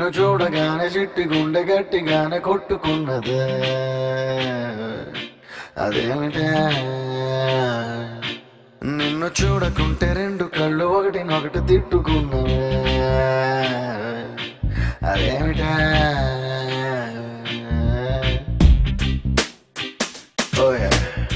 నిన్ను చూడగానే చిట్టి గుండె గట్టిగానే కొట్టుకున్నదే అదేమిటే నిన్ను చూడకుంటే రెండు కళ్ళు ఒకటినొకటి తిట్టుకున్నవే అదేమిటే ఓయే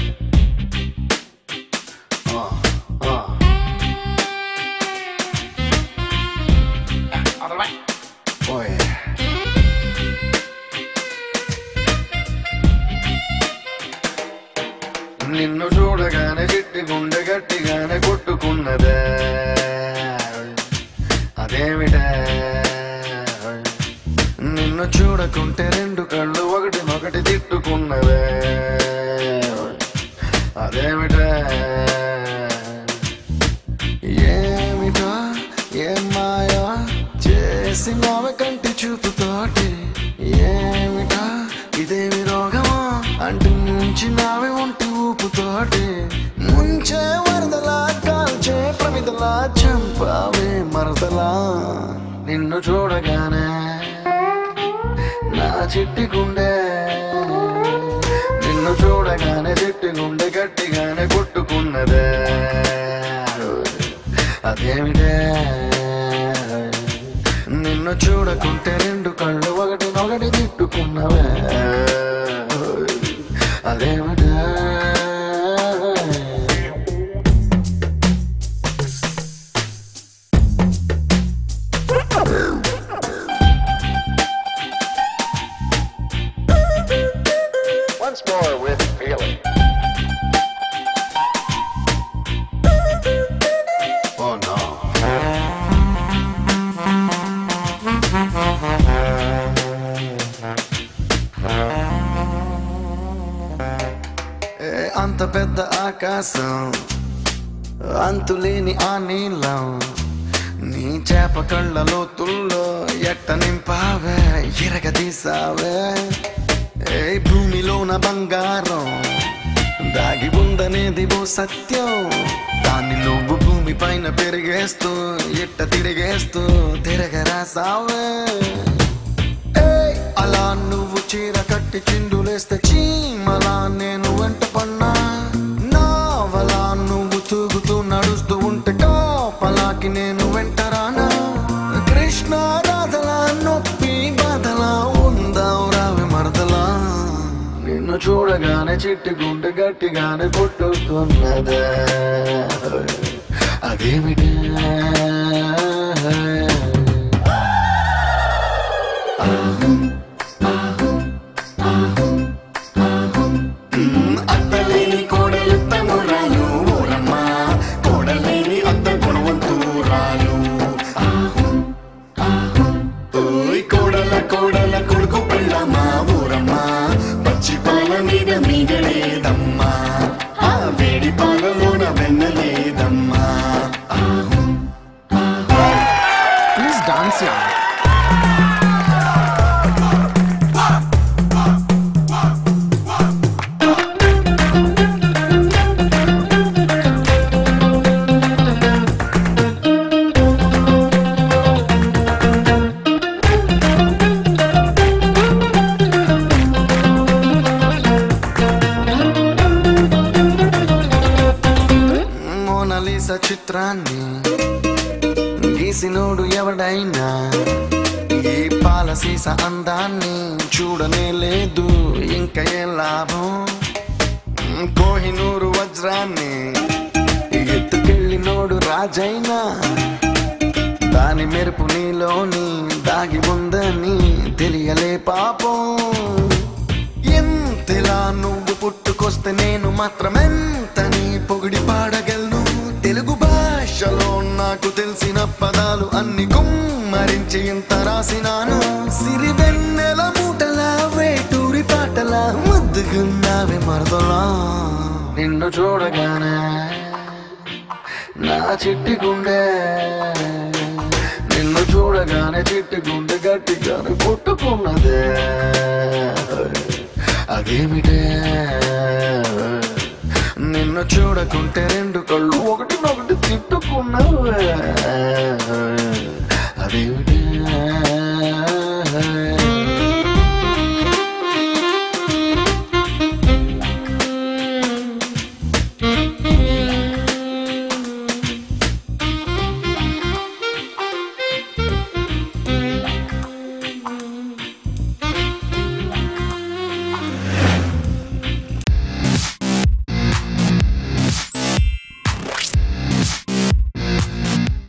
నిన్ను చూడగానే చిట్టి గుండె గట్టిగానే కొట్టుకున్నదే అదేమిటే నిన్ను చూడకుంటే రెండు కళ్ళు ఒకటినొకటి తిట్టుకున్నవే అదేమిటే ఏమిటో ఏం మాయా చేసినావే కంటి చూపుతోటి ఏమిటా ఇదేమి రోగమా అంటి ముంచినావే ఒంటి ఊపుతోటి ముంచే వరదలా కాల్చే ప్రమిదలా చంపావే మరదలా నిన్ను చూడగానే నా చిట్టి గుండె నిన్ను చూడగానే చిట్టి గుండె గట్టిగానే కొట్టుకున్నదే అదేమిటే నిన్ను చూడకుంటే రెండు కళ్ళు ఒకటినొకటి తిట్టుకున్నవే అదేమిటే Once more with feeling. Oh no. అంత పెద్ద ఆకాశం అంతులేని ఆ నీలం నీ చేప కళ్ళ లోతుల్లో ఎట్ట నింపావే ఎరగదీసావే ఏ భూమిలోన బంగారం దాగి ఉందనేది ఓ సత్యం దాన్ని నువ్వు భూమి పైన పెరిగేస్తూ ఎట్ట తిరిగేస్తూ తిరగరాసావే అలా నువ్వు చీర కట్టి చిందులేస్తే చీమలా నేను వెంట పన్నా నావలా నువ్వు తూగుతూ నడుస్తూ ఉంటే కాపలాకి నేను వెంటరానా కృష్ణ రాధలా నొప్పి బాధలా ఉందావు రావి మరదలా నిన్ను చూడగానే చిట్టి గుండె గట్టిగానే కొట్టుతున్నదే అదేమిటే అత్తలేని కోడలు తమ్మురాలు ఊరమ్మా కోడలేని అత్త గుణవంతురాలు కోడల కోడల కొడుకు పెళ్ళమ్మా ఊరమ్మా పచ్చి పాల మీద మీగలేదమ్మా ఆ వేడి పాలలోన వెన్నలేదమ్మా ప్లీజ్ డాన్స్ యా చిత్రాన్ని గీసినోడు ఎవడైనా ఈ పాల సీస అందాన్ని చూడనే లేదు ఇంకా ఏ లాభం కోహినూరు వజ్రాన్ని ఎత్తుకెళ్ళినోడు రాజైనా దాని మెరుపు నీలోని దాగి ఉందని తెలియలే పాపం ఎంతలా నువ్వు పుట్టుకొస్తే నేను మాత్రమెంతని పొగిడి పాడగలను తెలుగు భాషలో నాకు తెలిసిన పదాలు అన్ని కుమ్మరించి ఇంత రాసినాను సిరివెన్నెల మూటలా వేటూరి పాటలా ముద్దుగున్నావే మరదలా నిన్ను చూడగానే నా చిట్టి గుండె నిన్ను చూడగానే చిట్టి గుండె గట్టిగానే కొట్టుకున్నదే అదేమిటే నిన్ను చూడకుంటే రెండు కళ్ళు ఒకటినొకటి తిట్టుకున్నావే